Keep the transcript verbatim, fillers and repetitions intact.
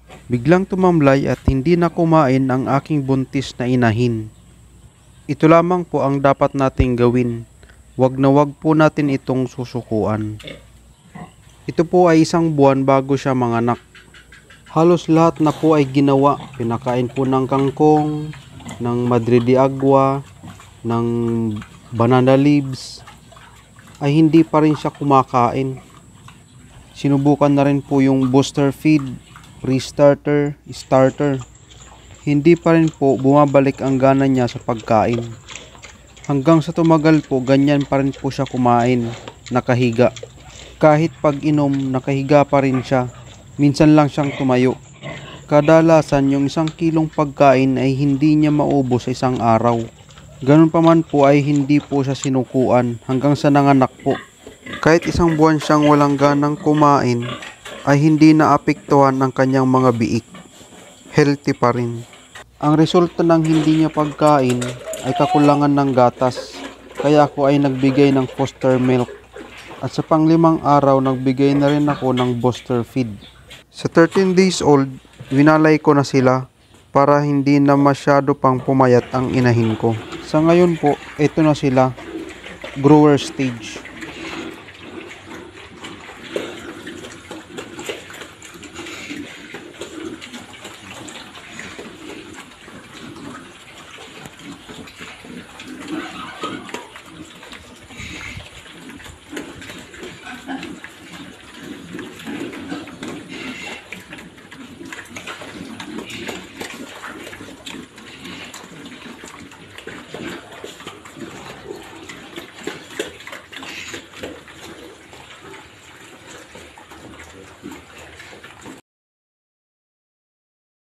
Biglang tumamlay at hindi na kumain ang aking buntis na inahin. Ito lamang po ang dapat nating gawin. Wag na wag po natin itong susukuan. Ito po ay isang buwan bago siya manganak. Halos lahat na po ay ginawa. Pinakain po ng kangkong, ng madre de agua, ng banana leaves, ay hindi pa rin siya kumakain. Sinubukan na rin po yung booster feed, pre-starter, starter. Hindi pa rin po bumabalik ang gana niya sa pagkain. Hanggang sa tumagal po, ganyan pa rin po siya kumain, nakahiga. Kahit pag inom, nakahiga pa rin siya. Minsan lang siyang tumayo. Kadalasan yung isang kilong pagkain ay hindi niya maubos sa isang araw. Ganun pa man po ay hindi po siya sinukuan hanggang sa nanganak po. Kahit isang buwan siyang walang ganang kumain, ay hindi naapektuhan ang kanyang mga biik. Healthy pa rin. Ang resulta ng hindi niya pagkain ay kakulangan ng gatas. Kaya ako ay nagbigay ng foster milk. At sa panglimang araw, nagbigay na rin ako ng booster feed. Sa thirteen days old, winalay ko na sila para hindi na masyado pang pumayat ang inahin ko. Sa ngayon po, ito na sila, grower stage.